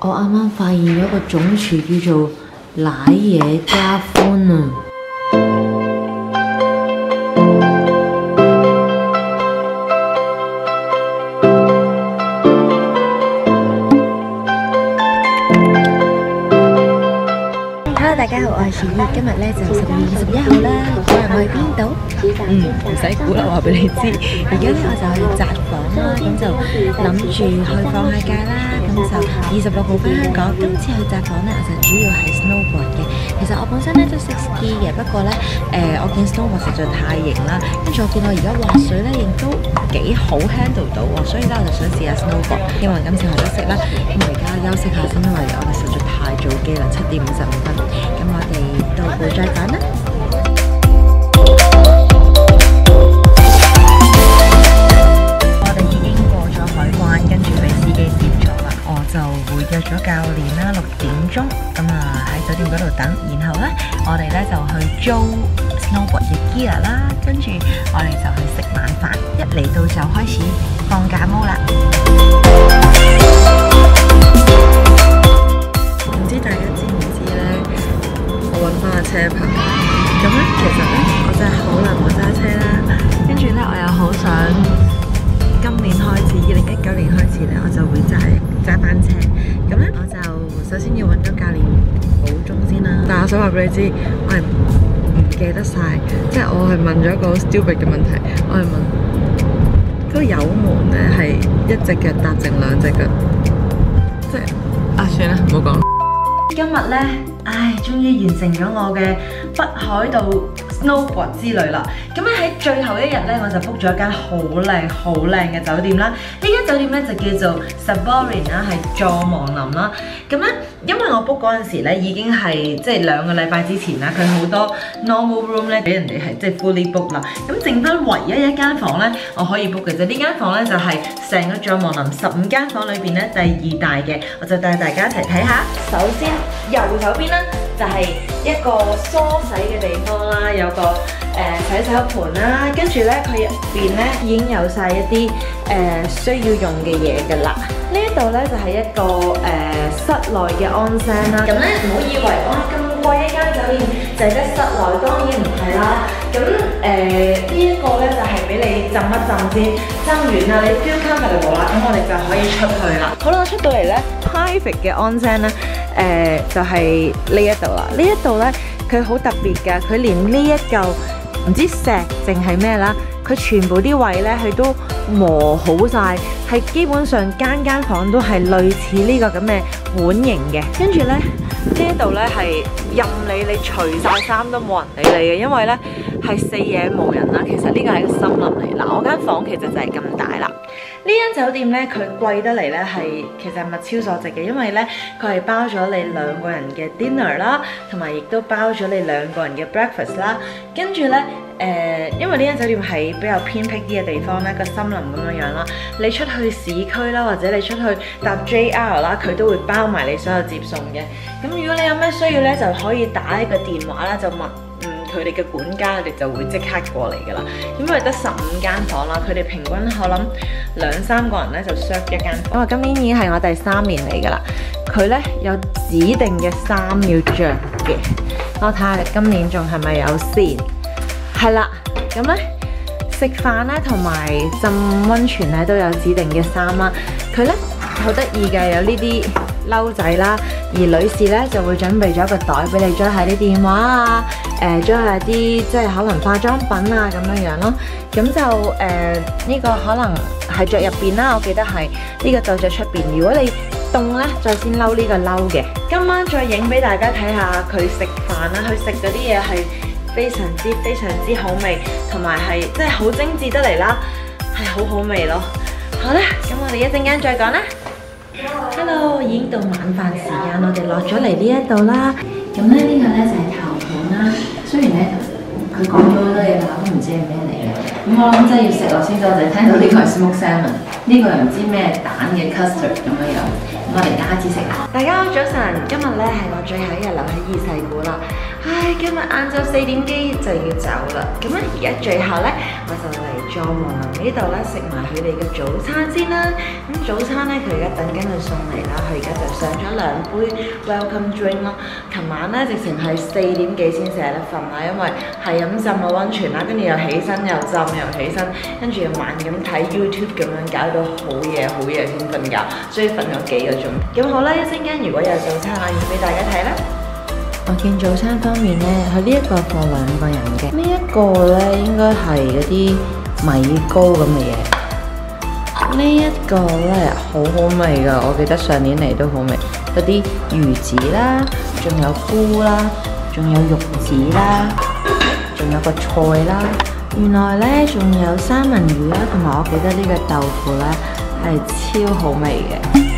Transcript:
我啱啱發現咗個總廚叫做奶嘢加歡啊！ 大家好，我係小葉，今日咧就12月21號啦。我去邊度？唔使估啦，話俾你知。而家咧我就去札幌啦，咁就諗住去放下假啦。咁就26號翻香港。今次去札幌咧，我就主要係 snowboard 嘅。其實我本身咧都識 ski 嘅，不過咧我見 snowboard 實在太型啦，跟住我見到而家滑水咧亦都幾好 handle 到喎，所以咧我就想試下 snowboard。希望今次學得識啦。咁我而家休息下先，因為我哋實在太早機啦，7點55分。咁我哋到步再講啦。我哋已經過咗海關，跟住俾司機接咗啦。我就會約咗教練啦，6點鐘咁喺酒店嗰度等。然後咧，我哋咧就去租 snowboard 嘅 gear 啦，跟住我哋就去食晚飯。一嚟到就開始放假毛啦。唔知大家知唔知咧？我揾翻個車牌，咁咧其實咧我真係好耐冇揸車啦，跟住咧我又好想今年開始2019年開始咧，我就會揸班車，咁咧我就首先要揾到教練補鐘先啦。但係我想話俾你知，我係唔記得晒，即係我係問咗一個好 stupid 嘅問題，我係問嗰個油門咧係一隻腳搭剩兩隻腳，即係算啦，唔好講。今日咧，終於完成咗我嘅北海道 snowboard 之旅啦！咁咧喺最後一日咧，我就 book 咗一間好靚嘅酒店啦。呢間酒店咧就叫做 Saborin 啦，係座望林啦。咁咧，因為我 book 嗰陣時咧已經係即係2個禮拜之前啦，佢好多 normal room 咧俾人哋係即係 fully book 啦。咁剩翻唯一一間房咧我可以 book 嘅啫。呢間房咧就係成個座望林15間房裏邊咧第2大嘅，我就帶大家一齊睇下。首先右手邊咧就係一個梳洗嘅地方啦，有個洗手盤啦，跟住咧佢入邊咧已經有晒一啲需要用嘅嘢㗎啦。呢一度咧就係一個室內嘅安聲啦。咁咧唔好以為哇咁貴一間酒店就係得室內，當然唔係啦。咁呢一個咧就係俾你浸一浸先，浸完啦你 feel comfortable啦，咁我哋就可以出去啦。好啦，我出到嚟咧 private 嘅安聲咧。就係呢一度啦，呢一度咧佢好特別㗎，佢連呢一嚿唔知石淨係咩啦，佢全部啲位咧佢都磨好晒，係基本上間房都係類似呢個咁嘅碗形嘅。跟住咧呢一度咧係任你除晒衫都冇人理你嘅，因為咧係4野無人啦。其實呢個係一個森林嚟嗱，我間房其實就係咁大啦。呢間酒店咧，佢貴得嚟咧係其實物超所值嘅，因為咧佢係包咗你2個人嘅 dinner 啦，同埋亦都包咗你2個人嘅 breakfast 啦。跟住咧因為呢間酒店係比較偏僻啲嘅地方咧，個森林咁樣啦，你出去市區啦，或者你出去搭 JR 啦，佢都會包埋你所有接送嘅。咁如果你有咩需要咧，就可以打一個電話啦，就問佢哋嘅管家，佢哋就會即刻過嚟㗎啦。因為得15間房啦，佢哋平均我諗2-3個人咧就 serve 一間房。因為今年已經係我第3年嚟㗎啦，佢咧有指定嘅衫要着嘅。我睇下今年仲係咪有先？係啦，咁咧食飯咧同埋浸溫泉咧都有指定嘅衫啦。佢咧好得意嘅，有呢啲褸仔啦，而女士咧就會準備咗一個袋俾你裝下啲電話啊，裝下啲即係可能化妝品啊咁樣咯。咁就呢個可能係着入邊啦，我記得係呢個就着出邊。如果你凍咧，再先褸呢個褸嘅。今晚再影俾大家睇下佢食飯啦，佢食嗰啲嘢係非常之好味，同埋係即係好精緻得嚟啦，係好味咯。好啦，咁我哋一陣間再講啦。Hello， 已經到晚飯時間，我哋落咗嚟呢一度啦。咁咧呢個咧就係頭盤啦。雖然咧佢講咗好多嘢，但我都唔知係咩嚟嘅。咁我諗真係要食落先，我就聽到呢個係 smoked salmon， 呢個又唔知咩蛋嘅 custard 咁樣樣。咁我哋而家開始食啦。大家好，早晨，今日咧係我最後一日留喺2世古啦。 唉，今日晏晝4點幾就要走啦。咁咧而家最後咧，我就嚟咗望林呢度咧食埋佢哋嘅早餐先啦。咁早餐咧佢而家等緊佢送嚟啦，佢而家就上咗2杯 welcome drink 咯。琴晚咧直情係4點幾先捨得瞓啦，因為係咁浸個溫泉啦，跟住又起身又浸又起身，跟住又慢咁睇 YouTube 咁樣，搞到好夜先瞓覺，所以瞓咗幾個鐘。咁好啦，一陣間如果有早餐，我要俾大家睇啦。 我見早餐方面呢，佢呢一個放2個人嘅，呢一個呢應該係嗰啲米糕咁嘅嘢。呢一個呢好好味㗎，我記得上年嚟都好味。嗰啲魚子啦，仲有菇啦，仲有肉子啦，仲有個菜啦。原來呢仲有三文魚啦，同埋我記得呢個豆腐呢係超好味嘅。